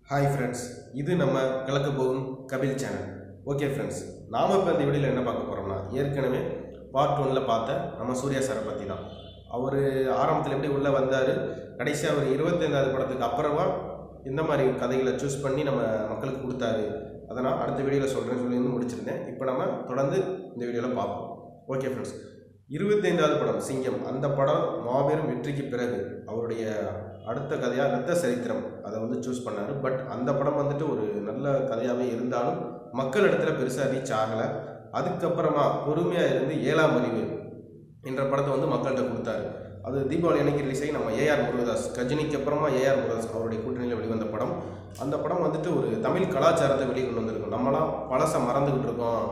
Hi friends, இது நம்ம கலக்க போகும் கபில் சேனல். ஓகே ஃப்ரெண்ட்ஸ், நாம் இப்போ இந்த வீடியோவில் என்ன பார்க்க போகிறோம்னா, ஏற்கனவே பார்ட் 1ல் பார்த்த நம்ம சூர்யா சாரை பற்றி தான். அவர் ஆரம்பத்தில் எப்படி உள்ளே வந்தார், கடைசியாக அவர் 25வது படத்துக்கு அப்புறமா இந்த மாதிரி கதைகளை சூஸ் பண்ணி நம்ம மக்களுக்கு கொடுத்தாரு. அதை நான் அடுத்த வீடியோவில் சொல்கிறேன்னு சொல்லி முடிச்சிருந்தேன். இப்போ நம்ம தொடர்ந்து இந்த வீடியோவில் பார்ப்போம். ஓகே ஃப்ரெண்ட்ஸ், 25வது படம் சிங்கம். அந்த படம் மாபெரும் வெற்றிக்கு பிறகு அவருடைய அடுத்த கதையாக ரத்த சரித்திரம் அதை சூஸ் பண்ணார். பட் அந்த படம் ஒரு நல்ல கதையாகவே இருந்தாலும் மக்கள் இடத்துல பெருசாக ரீச் ஆகலை. அதுக்கப்புறமா பொறுமையாக இருந்து 7ஆம் அறிவு என்ற படத்தை மக்கள்கிட்ட கொடுத்தாரு. அது தீபாவளி அன்னைக்கு ரிலீஸ் ஆகி நம்ம ஏஆர் முருகதாஸ், கஜினிக்கு அப்புறமா ஏஆர் முருகதாஸ் அவருடைய கூட்டணியில் வெளிவந்த படம். அந்த படம் ஒரு தமிழ் கலாச்சாரத்தை வெளியே கொண்டு வந்திருக்கும். நம்மளாம் பழசை மறந்துக்கிட்டு இருக்கோம்,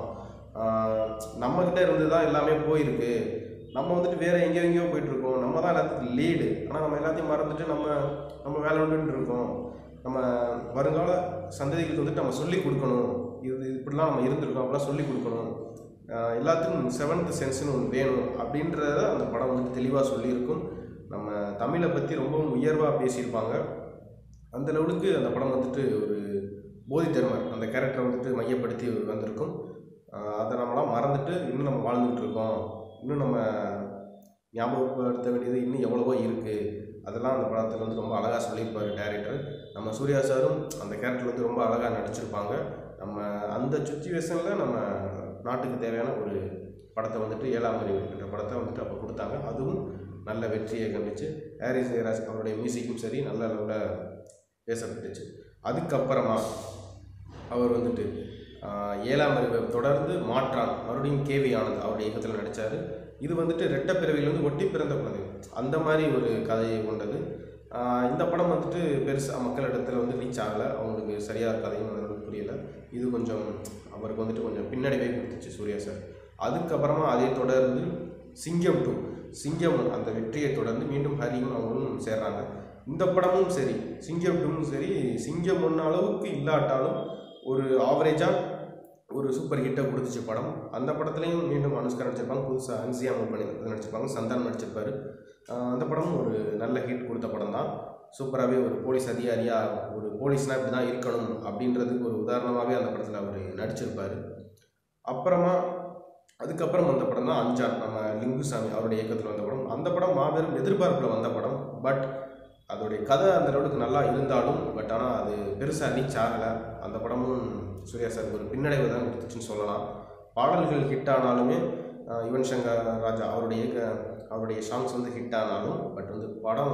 நம்மக்கிட்ட இருந்து தான் எல்லாமே போயிருக்கு, நம்ம வேறு எங்கேயோ போயிட்டுருக்கோம், நம்ம தான் எல்லாத்துக்கும் லீடு, ஆனால் நம்ம எல்லாத்தையும் மறந்துட்டு நம்ம வேலை உண்டுன்னு இருக்கோம். நம்ம வருங்கால சந்ததிகளுக்கு நம்ம சொல்லிக் கொடுக்கணும், இப்படிலாம் நம்ம இருந்திருக்கோம், அப்படிலாம் சொல்லிக் கொடுக்கணும், எல்லாத்துக்கும் 7th சென்ஸ்னு ஒன்று வேணும் அப்படின்றத அந்த படம் தெளிவாக சொல்லியிருக்கும். நம்ம தமிழை பற்றி ரொம்பவும் உயர்வாக பேசியிருப்பாங்க. அந்த லெவலுக்கு அந்த படம் ஒரு போதி தர்மர் அந்த கேரக்டரை மையப்படுத்தி வந்திருக்கும். அதை நம்மளாம் மறந்துட்டு இன்னும் நம்ம வாழ்ந்துகிட்டு இருக்கோம், இன்னும் நம்ம ஞாபகப்படுத்த வேண்டியது இன்னும் எவ்வளவோ இருக்குது. அதெல்லாம் அந்த படத்தில் ரொம்ப அழகாக சொல்லியிருப்பார் டைரக்டர். நம்ம சூர்யா சாரும் அந்த கேரக்டர் ரொம்ப அழகாக நடிச்சிருப்பாங்க. நம்ம அந்த சுச்சுவேஷனில் நம்ம நாட்டுக்கு தேவையான ஒரு படத்தை 7ஆம் அறிவு என்ற படத்தை அப்போ கொடுத்தாங்க. அதுவும் நல்ல வெற்றியை கண்டிச்சு. ஹாரிஸ் ஜெயராஜ் அவருடைய மியூசிக்கும் சரி நல்ல அளவில் பேசப்பட்டுச்சு. அதுக்கப்புறமா அவர் 7ஆம் அறிவை தொடர்ந்து மாற்றான் மறுபடியும் கேவி ஆனந்த் அவருடைய இயக்கத்தில் நடித்தார். இது ரெட்ட பிறவியிலிருந்து ஒட்டி பிறந்த குழந்தை அந்த மாதிரி ஒரு கதையை கொண்டது. இந்த படம் பெருசாக மக்களிடத்தில் ரீச் ஆகலை, அவங்களுக்கு சரியாக கதையும் புரியலை. இது கொஞ்சம் அவருக்கு கொஞ்சம் பின்னடைவே கொடுத்துச்சு சூர்யா சார். அதுக்கப்புறமா அதை தொடர்ந்து சிங்கம் 2, சிங்கம் அந்த வெற்றியை தொடர்ந்து மீண்டும் ஹரியும் அவங்களும் சேர்றாங்க. இந்த படமும் சரி சிங்கம் 2ம் சரி சிங்கம் 1 அளவுக்கு இல்லாட்டாலும் ஒரு ஆவரேஜாக ஒரு சூப்பர் ஹிட்டை கொடுத்துச்சு படம். அந்த படத்துலையும் மீண்டும் அனுஷ்கா நடிச்சிருப்பாங்க, புதுசாக அன்சியா மூவ் பண்ணி நடிச்சிருப்பாங்க, சந்தானம் நடிச்சிருப்பார். அந்த படம் ஒரு நல்ல ஹிட் கொடுத்த படம் தான். சூப்பராகவே ஒரு போலீஸ் அதிகாரியாக ஒரு போலீஸ்னால் இப்படி தான் இருக்கணும் அப்படின்றதுக்கு ஒரு உதாரணமாகவே அந்த படத்தில் அவர் நடிச்சிருப்பார். அப்புறமா அதுக்கப்புறம் வந்த படம் தான் அஞ்சான், நம்ம லிங்குசாமி அவருடைய இயக்கத்தில் வந்த படம். அந்த படம் மாபெரும் எதிர்பார்ப்பில் வந்த படம். பட் அதோடைய கதை அந்த அளவுக்கு நல்லா இருந்தாலும் ஆனால் அது பெருசாக ரீச் ஆகலை. அந்த படமும் சூர்யா சார் ஒரு பின்னடைவு தான் கொடுத்துச்சுன்னு சொல்லலாம். பாடல்கள் ஹிட் ஆனாலுமே யுவன் சங்கர் ராஜா அவருடைய சாங்ஸ் ஹிட் ஆனாலும் பட் படம்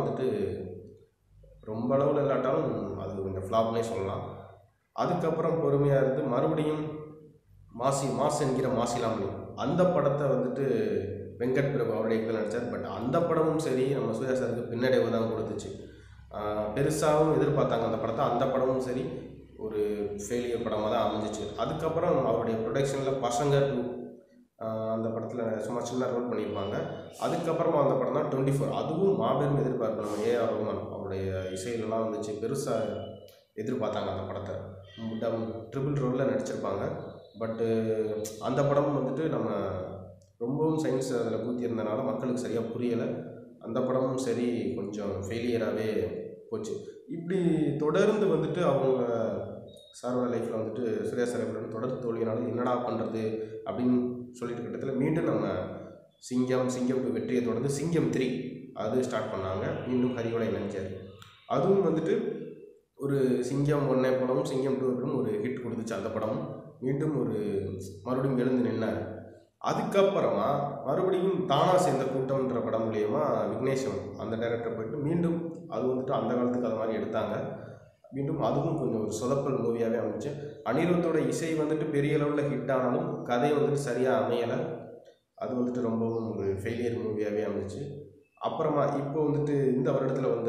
ரொம்ப அளவில் இல்லாட்டாலும் அது கொஞ்சம் ஃப்ளாப்னே சொல்லலாம். அதுக்கப்புறம் பொறுமையாக இருந்து மறுபடியும் மாஸ் என்கிற மாசிலாமணி அந்த படத்தை வெங்கட் பிரபு அவருடைய இயக்கத்தில் நடித்தார். பட் அந்த படமும் சரி நம்ம சூர்யா சாருக்கு பின்னடைவு தான் கொடுத்துச்சு. பெருசாகவும் எதிர்பார்த்தாங்க அந்த படத்தை. அந்த படமும் சரி ஒரு ஃபெயிலியர் படமாக தான் அமைஞ்சிச்சு. அதுக்கப்புறம் அவருடைய ப்ரொடக்ஷனில் பசங்க 2 அந்த படத்தில் சும்மா சின்ன ரோல் பண்ணியிருப்பாங்க. அதுக்கப்புறமா அந்த படம் தான் 24. அதுவும் மாபெரும் எதிர்பார்ப்பு. நம்ம ஏஆர் ரஹ்மான் அவருடைய இசையிலலாம் பெருசாக எதிர்பார்த்தாங்க அந்த படத்தை. ட்ரிபிள் ரோலில் நடிச்சிருப்பாங்க. பட்டு அந்த படம் நம்ம ரொம்பவும் சயின்ஸ் அதில் ஊற்றியிருந்தனால மக்களுக்கு சரியாக புரியலை. அந்த படமும் சரி கொஞ்சம் ஃபெயிலியராகவே போச்சு. இப்படி தொடர்ந்து அவங்க சாரோட லைஃப்பில் சூர்யா சார் தொடர்ந்து தோல்வியினாலும் என்னடா பண்ணுறது அப்படின்னு சொல்லிட்டு கிட்டத்தில் மீண்டும் நம்ம சிங்கம் 2 வெற்றியை தொடர்ந்து சிங்கம் 3 அது ஸ்டார்ட் பண்ணாங்க. மீண்டும் ஹரியோட இணைஞ்சார். அதுவும் ஒரு சிங்கம் 1 படமும் சிங்கம் 2 ஒரு ஹிட் கொடுத்துச்சு. அந்த படமும் மீண்டும் மறுபடியும் எழுந்து நின்னார். அதுக்கப்புறமா மறுபடியும் தானா சேர்ந்த கூட்டம்ன்ற படம் மூலியமா விக்னேஷன் அந்த டைரக்டர் போயிட்டு மீண்டும் அது அந்த காலத்துக்கு அது மாதிரி எடுத்தாங்க. மீண்டும் அதுவும் கொஞ்சம் ஒரு சொதப்பல் மூவியாகவே அமைச்சு. அனிருத்தோட இசை பெரிய அளவில் ஹிட் ஆனாலும் கதை சரியாக அமையலை. அது ரொம்பவும் ஒரு ஃபெயிலியர் மூவியாகவே அமைச்சு. அப்புறமா இப்போ இந்த வருடத்தில் வந்த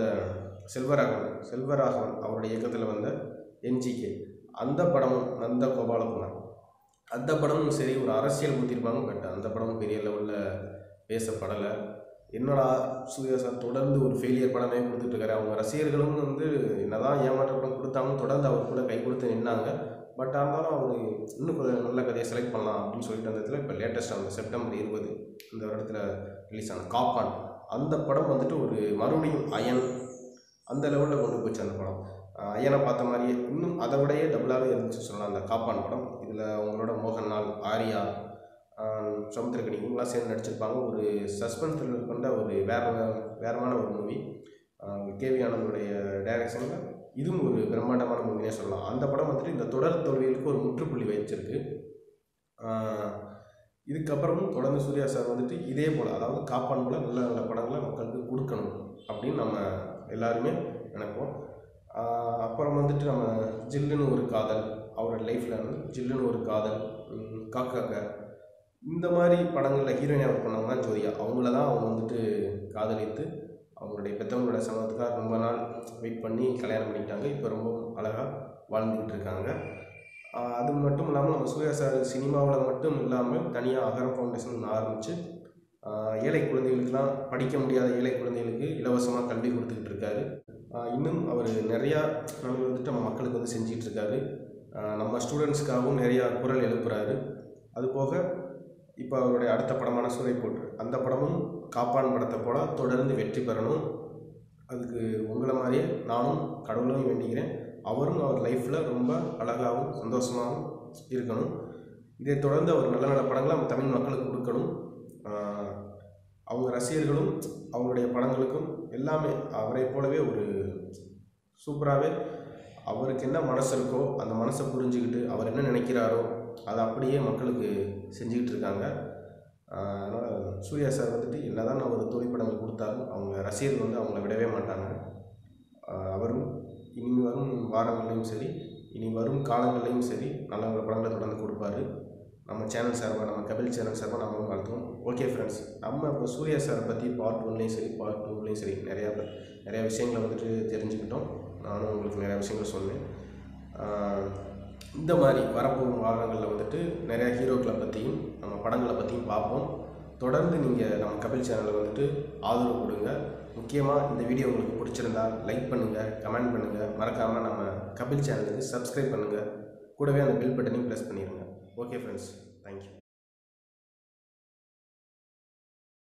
செல்வராகவன் அவருடைய இயக்கத்தில் வந்த என்ஜிகே அந்த படமும் நந்த கோபாலகுமார் அந்த படமும் சரி ஒரு அரசியல் ஊற்றிருப்பாங்க. பட் அந்த படமும் பெரிய லெவலில் பேசப்படலை. என்னடா சூர்யா சார் தொடர்ந்து ஒரு ஃபெயிலியர் படமே கொடுத்துட்ருக்காரு. அவங்க ரசிகர்களும் என்னதான் ஏமாற்ற படம் கொடுத்தாலும் தொடர்ந்து அவர் கூட கை கொடுத்து நின்னாங்க. பட் இருந்தாலும் அவர் இன்னும் கொஞ்சம் நல்ல கதையை செலக்ட் பண்ணலாம் அப்படின்னு சொல்லிட்டு அந்த இடத்துல இப்போ லேட்டஸ்ட்டாக அந்த செப்டம்பர் 20 இந்த வருடத்தில் ரிலீஸ் ஆன காப்பான் அந்த படம் ஒரு மறுபடியும் அயன் அந்த லெவலில் கொண்டு போச்சு அந்த படம். ஐயனை பார்த்த மாதிரியே இன்னும் அதை விடையே டபுளாகவே இருந்துச்சு சொல்லலாம் அந்த காப்பான் படம். இதில் அவங்களோட மோகன்லால், ஆர்யா, சமுத்திரக்கனி இவங்களாம் சேர்ந்து நடிச்சிருப்பாங்க. ஒரு சஸ்பென்ஸ் த்ரில்லர் கொண்ட ஒரு வேறமான ஒரு மூவி. கேவி ஆனந்தோடைய டைரக்ஷனில் இதுவும் ஒரு பிரம்மாண்டமான மூவினே சொல்லலாம். அந்த படம் வந்துட்டு இந்த தொடர் தோல்விகளுக்கு ஒரு முற்றுப்புள்ளி வச்சிருக்கு. இதுக்கப்புறமும் தொடர்ந்து சூர்யா சார் வந்துட்டு இதே போல், அதாவது காப்பான் போல் நல்ல நல்ல படங்களை மக்களுக்கு கொடுக்கணும் அப்படின்னு நம்ம எல்லாருமே நினைப்போம். அப்புறம் வந்துட்டு நம்ம ஜில்லுன்னு ஒரு காதல், அவரோட லைஃப்பில் வந்து ஜில்லுன்னு ஒரு காதல், காக்காக்க இந்த மாதிரி படங்களில் ஹீரோயினாக ஒர்க் பண்ணவங்க தான் ஜோதிகா. அவங்கள தான் அவங்க வந்துட்டு காதலித்து அவங்களுடைய பெற்றவங்களோட சம்மதத்துக்காக ரொம்ப நாள் வெயிட் பண்ணி கல்யாணம் பண்ணிக்கிட்டாங்க. இப்போ ரொம்ப அழகாக வாழ்ந்துக்கிட்டு இருக்காங்க. அது மட்டும் இல்லாமல் நம்ம சூர்யா சார் சினிமாவில் மட்டும் இல்லாமல் தனியாக அகரம் ஃபவுண்டேஷன் ஆரம்பித்து ஏழை குழந்தைகளுக்கெல்லாம், படிக்க முடியாத ஏழை குழந்தைகளுக்கு இலவசமாக கல்வி கொடுத்துக்கிட்டு இருக்காரு. இன்னும் அவர் நிறையா நம்ம வந்துட்டு நம்ம மக்களுக்கு வந்து செஞ்சிகிட்டு இருக்காரு. நம்ம ஸ்டூடெண்ட்ஸ்க்காகவும் நிறையா குரல் எழுப்புறாரு. அதுபோக இப்போ அவருடைய அடுத்த படமான சூரைப்போற்று, அந்த படமும் காப்பான் படத்தை போல தொடர்ந்து வெற்றி பெறணும். அதுக்கு உங்களை மாதிரியே நானும் கடவுளையும் வேண்டிக்கிறேன். அவரும் அவர் லைஃப்பில் ரொம்ப அழகாகவும் சந்தோஷமாகவும் இருக்கணும். இதை தொடர்ந்து அவர் நல்ல நல்ல படங்களை நம்ம தமிழ் மக்களுக்கு கொடுக்கணும். அவங்க ரசிகர்களும் அவருடைய படங்களுக்கும் எல்லாமே அவரை போலவே ஒரு சூப்பராகவே அவருக்கு என்ன மனசு இருக்கோ அந்த மனசை புரிஞ்சுக்கிட்டு அவர் என்ன நினைக்கிறாரோ அதை அப்படியே மக்களுக்கு செஞ்சுக்கிட்டு இருக்காங்க. அதனால் சூர்யா சார் வந்துட்டு என்ன தான் அவர் தோழிப்படங்கள் கொடுத்தாலும் அவங்க ரசிகர்கள் வந்து அவங்கள விடவே மாட்டாங்க. அவரும் இனி வரும் வாரங்கள்லையும் சரி, இனி வரும் காலங்கள்லையும் சரி நல்ல நல்ல படங்களை தொடர்ந்து கொடுப்பாரு. நம்ம சேனல் சார்பாக, நம்ம கபில் சேனல் சார்பாக நம்ம வாழ்த்துவோம். ஓகே ஃப்ரெண்ட்ஸ், நம்ம இப்போ சூர்யா சாரை பற்றி பார்ட் 1லேயும் சரி பார்ட் 2லேயும் சரி நிறையா விஷயங்களை வந்துட்டு தெரிஞ்சுக்கிட்டோம். நானும் உங்களுக்கு நிறையா விஷயங்கள் சொன்னேன். இந்த மாதிரி வரப்போகும் வாரங்களில் வந்துட்டு நிறையா ஹீரோக்களை பற்றியும் நம்ம படங்களை பற்றியும் பார்ப்போம். தொடர்ந்து நீங்கள் நம்ம கபில் சேனலில் வந்துட்டு ஆதரவு கொடுங்க. முக்கியமாக இந்த வீடியோ உங்களுக்கு பிடிச்சிருந்தால் லைக் பண்ணுங்கள், கமெண்ட் பண்ணுங்கள், மறக்காமல் நம்ம கபில் சேனலுக்கு சப்ஸ்கிரைப் பண்ணுங்கள். கூடவே அந்த பெல் பட்டனையும் ப்ரெஸ் பண்ணிடுங்க. Okay friends, thank you.